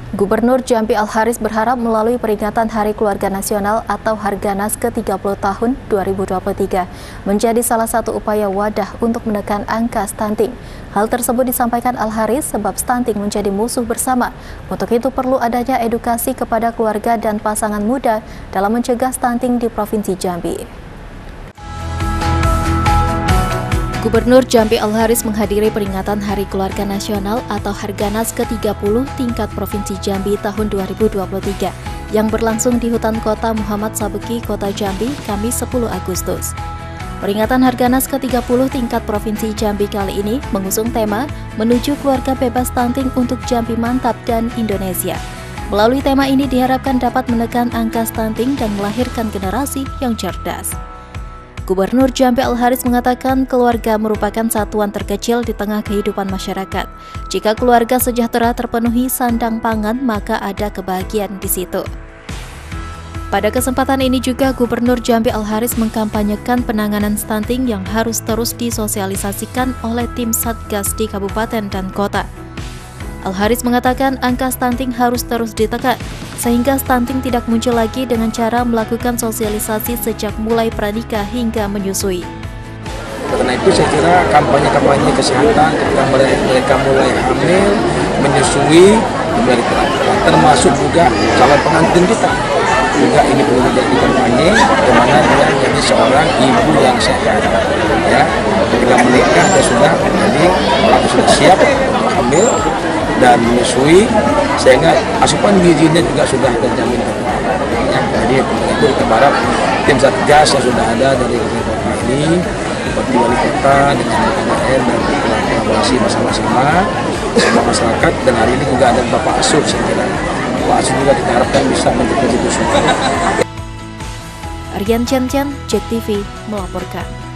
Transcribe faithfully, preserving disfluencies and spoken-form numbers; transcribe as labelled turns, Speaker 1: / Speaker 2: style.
Speaker 1: Gubernur Jambi Al-Haris berharap melalui peringatan Hari Keluarga Nasional atau Harganas ke tiga puluh tahun dua ribu dua puluh tiga menjadi salah satu upaya wadah untuk menekan angka stunting. Hal tersebut disampaikan Al-Haris sebab stunting menjadi musuh bersama. Untuk itu perlu adanya edukasi kepada keluarga dan pasangan muda dalam mencegah stunting di Provinsi Jambi. Gubernur Jambi Al-Haris menghadiri peringatan Hari Keluarga Nasional atau Harganas ke tiga puluh tingkat Provinsi Jambi tahun dua ribu dua puluh tiga yang berlangsung di Hutan Kota Muhammad Sabeki, Kota Jambi, Kamis sepuluh Agustus. Peringatan Harganas ke tiga puluh tingkat Provinsi Jambi kali ini mengusung tema Menuju Keluarga Bebas Stunting untuk Jambi Mantap dan Indonesia. Melalui tema ini diharapkan dapat menekan angka stunting dan melahirkan generasi yang cerdas. Gubernur Jambi Al-Haris mengatakan keluarga merupakan satuan terkecil di tengah kehidupan masyarakat. Jika keluarga sejahtera terpenuhi sandang pangan, maka ada kebahagiaan di situ. Pada kesempatan ini juga Gubernur Jambi Al-Haris mengkampanyekan penanganan stunting yang harus terus disosialisasikan oleh tim Satgas di kabupaten dan kota. Al-Haris mengatakan angka stunting harus terus ditekan, sehingga stunting tidak muncul lagi dengan cara melakukan sosialisasi sejak mulai pranikah hingga menyusui.
Speaker 2: Karena itu saya kira kampanye-kampanye kesehatan ketika mereka mulai hamil, menyusui, dari termasuk juga calon pengantin kita. Juga ini perlu menjadi kampanye bagaimana dia menjadi seorang ibu yang sehat. Ya, ketika menikah dia sudah menjadi sudah siap hamil dan menyusui, sehingga asupan gizinya juga sudah terjamin. Ya, jadi itu kita berharap tim Satgas yang sudah ada dari kota ini, Bupati Wali Kota dengan D P R dan kolaborasi bersama-sama semua masyarakat, dan hari ini juga ada Bapak Asuh, saya kira Bapak Asuh juga kita harapkan bisa menjadi usul.
Speaker 1: Aryan Chen Chen, J E K T V melaporkan.